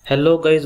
Hello guys,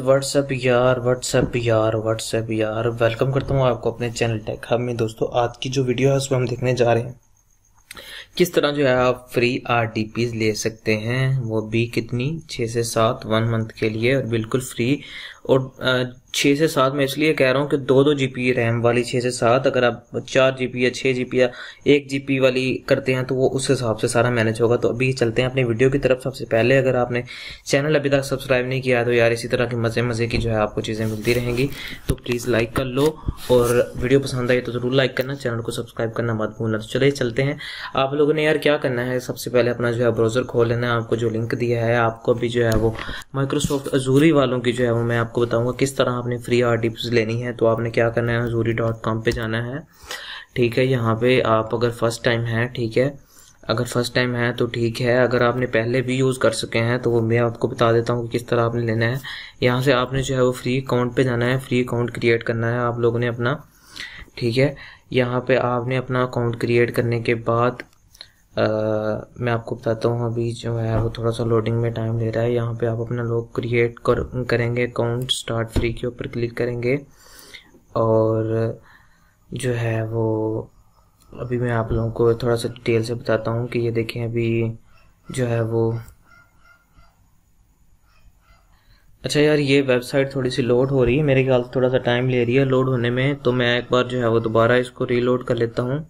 WhatsApp यार welcome करता हूँ आपको अपने चैनल टेक हब में। दोस्तों, आज की जो वीडियो है उसमें हम देखने जा रहे हैं किस तरह जो है आप फ्री आरटीपीज ले सकते हैं, वो भी कितनी 6 से 7 1 मंथ के लिए और बिल्कुल फ्री। और 6 से 7 में इसलिए कह रहा हूँ कि 2 जीबी रैम वाली 6 से 7, अगर आप 4 जीबी या 6 जीबी या 1 जीबी वाली करते हैं तो वो उस हिसाब से सारा मैनेज होगा। तो अभी चलते हैं अपनी वीडियो की तरफ। सबसे पहले अगर आपने चैनल अभी तक सब्सक्राइब नहीं किया तो यार इसी तरह की मजे की जो है आपको चीज़ें मिलती रहेंगी, तो प्लीज़ लाइक कर लो और वीडियो पसंद आई तो जरूर लाइक करना, चैनल को सब्सक्राइब करना मत भूलना। तो चलिए चलते हैं। आप लोगों ने यार क्या करना है, सबसे पहले अपना जो है ब्राउजर खोल लेना है। आपको जो लिंक दिया है आपको अभी जो है वो माइक्रोसॉफ्ट अजूरी वालों की जो है वो मैं आपको बताऊंगा किस तरह आपने फ्री आरटीपीज लेनी है। तो आपने क्या करना है, azuri.com पे जाना है। ठीक है, यहाँ पे आप अगर फर्स्ट टाइम है, ठीक है, अगर फर्स्ट टाइम है तो ठीक है, अगर आपने पहले भी यूज़ कर सके हैं तो वो मैं आपको बता देता हूँ कि किस तरह आपने लेना है। यहाँ से आपने जो है वो फ्री अकाउंट पे जाना है, फ्री अकाउंट क्रिएट करना है आप लोगों ने अपना। ठीक है, यहाँ पे आपने अपना अकाउंट क्रिएट करने के बाद मैं आपको बताता हूँ, अभी जो है वो थोड़ा सा लोडिंग में टाइम ले रहा है। यहाँ पे आप अपना लोग क्रिएट करेंगे अकाउंट, स्टार्ट फ्री के ऊपर क्लिक करेंगे और जो है वो अभी मैं आप लोगों को थोड़ा सा डिटेल से बताता हूँ कि ये देखें अभी जो है वो। अच्छा यार, ये वेबसाइट थोड़ी सी लोड हो रही है, मेरे ख्याल से थोड़ा सा टाइम ले रही है लोड होने में, तो मैं एक बार जो है वो दोबारा इसको रीलोड कर लेता हूँ।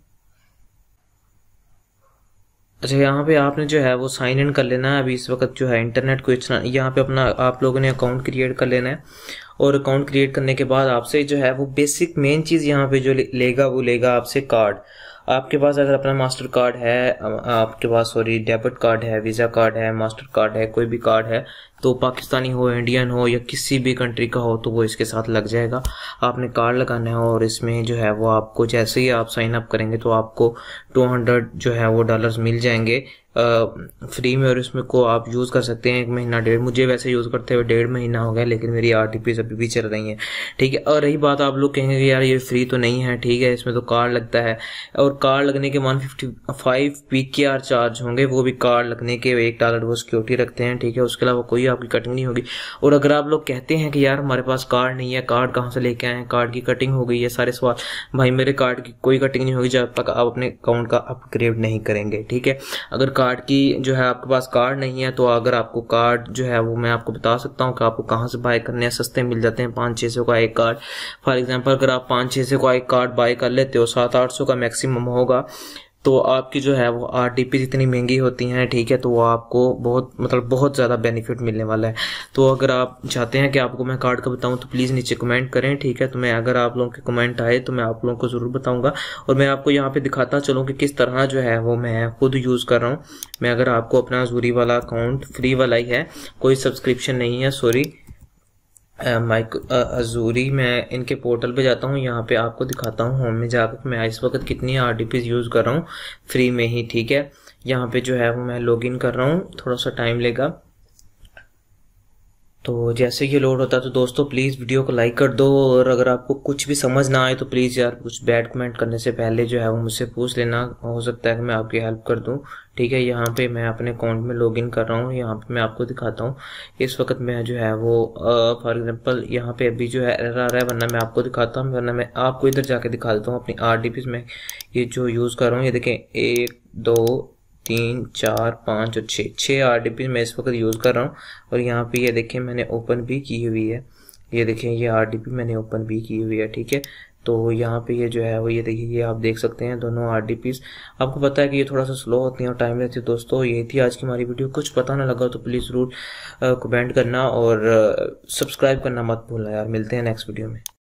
अच्छा, यहाँ पे आपने जो है वो साइन इन कर लेना है। अभी इस वक्त जो है इंटरनेट को इतना, यहाँ पे अपना आप लोगों ने अकाउंट क्रिएट कर लेना है और अकाउंट क्रिएट करने के बाद आपसे जो है वो बेसिक मेन चीज़ यहाँ पे जो लेगा वो लेगा आपसे कार्ड। आपके पास अगर अपना मास्टर कार्ड है, आपके पास सॉरी डेबिट कार्ड है, वीज़ा कार्ड है, मास्टर कार्ड है, कोई भी कार्ड है, तो पाकिस्तानी हो, इंडियन हो या किसी भी कंट्री का हो तो वो इसके साथ लग जाएगा। आपने कार्ड लगाना है और इसमें जो है वो आपको जैसे ही आप साइन अप करेंगे तो आपको 200 जो है वो डॉलर्स मिल जाएंगे फ्री में, और इसमें को आप यूज़ कर सकते हैं 1 महीना डेढ़। मुझे वैसे यूज़ करते हुए 1.5 महीना हो गया, लेकिन मेरी आरटीपीज अभी भी चल रही हैं। ठीक है, और रही बात, आप लोग कहेंगे यार ये फ्री तो नहीं है, ठीक है, इसमें तो कार्ड लगता है, और कार्ड लगने के 155 PKR चार्ज होंगे, वो भी कार्ड लगने के $1 वो सिक्योरिटी रखते हैं। ठीक है, उसके अलावा कोई आपकी कटिंग नहीं होगी। और अगर आप लोग कहते हैं कि यार हमारे पास कार्ड नहीं है, कार्ड कहाँ से लेके आए हैं, कार्ड की कटिंग हो गई है, सारे सवाल, भाई मेरे कार्ड की कोई कटिंग नहीं होगी जब तक आप अपने अकाउंट का अपग्रेड नहीं करेंगे। ठीक है, अगर कार्ड की जो है आपके पास कार्ड नहीं है तो अगर आपको कार्ड जो है वो मैं आपको बता सकता हूँ कि आपको कहाँ से बाय करने हैं, सस्ते मिल जाते हैं 500-600 का एक कार्ड। फॉर एग्जांपल अगर आप 500-600 का एक कार्ड बाय कर लेते हो, 700-800 का मैक्सिमम होगा, तो आपकी जो है वो आरटीपी जितनी महंगी होती हैं, ठीक है, तो वो आपको बहुत ज़्यादा बेनिफिट मिलने वाला है। तो अगर आप चाहते हैं कि आपको मैं कार्ड का बताऊं तो प्लीज़ नीचे कमेंट करें। ठीक है, तो मैं अगर आप लोगों के कमेंट आए तो मैं आप लोगों को ज़रूर बताऊंगा और मैं आपको यहाँ पे दिखाता चलूँ कि किस तरह जो है वो मैं खुद यूज़ कर रहा हूँ। मैं अगर आपको अपना अजूरी वाला अकाउंट फ्री वाला ही है, कोई सब्सक्रिप्शन नहीं है, सॉरी, अजूरी मैं इनके पोर्टल पे जाता हूँ, यहाँ पे आपको दिखाता हूँ होम में जाकर मैं इस वक्त कितनी आरटीपीज यूज़ कर रहा हूँ फ्री में ही। ठीक है, यहाँ पे जो है वो मैं लॉगिन कर रहा हूँ, थोड़ा सा टाइम लेगा। तो जैसे ये लोड होता है तो दोस्तों प्लीज़ वीडियो को लाइक कर दो, और अगर आपको कुछ भी समझ ना आए तो प्लीज़ यार कुछ बैड कमेंट करने से पहले जो है वो मुझसे पूछ लेना, हो सकता है कि मैं आपकी हेल्प कर दूं। ठीक है, यहाँ पे मैं अपने अकाउंट में लॉगिन कर रहा हूँ, यहाँ पे मैं आपको दिखाता हूँ इस वक्त मैं जो है वो फॉर एग्जांपल यहाँ पे अभी जो है एरर आ रहा है, वरना मैं आपको दिखाता हूँ, वरना मैं आपको इधर जाके दिखा देता हूँ अपनी आरटीपीज में ये जो यूज़ कर रहा हूँ। ये देखें 1 2 3 4 5 और 6 आरटीपी मैं इस वक्त यूज़ कर रहा हूँ। और यहाँ पे ये देखें मैंने ओपन भी की हुई है, ये देखें ये आरटीपी मैंने ओपन भी की हुई है। ठीक है, तो यहाँ पे ये जो है वो ये देखिए, ये आप देख सकते हैं दोनों आरटीपीज। आपको पता है कि ये थोड़ा सा स्लो होती है और टाइम लेती है। दोस्तों ये थी आज की हमारी वीडियो, कुछ पता ना लगा तो प्लीज़ ज़रूर कमेंट करना और सब्सक्राइब करना मत भूलना यार। मिलते हैं नेक्स्ट वीडियो में।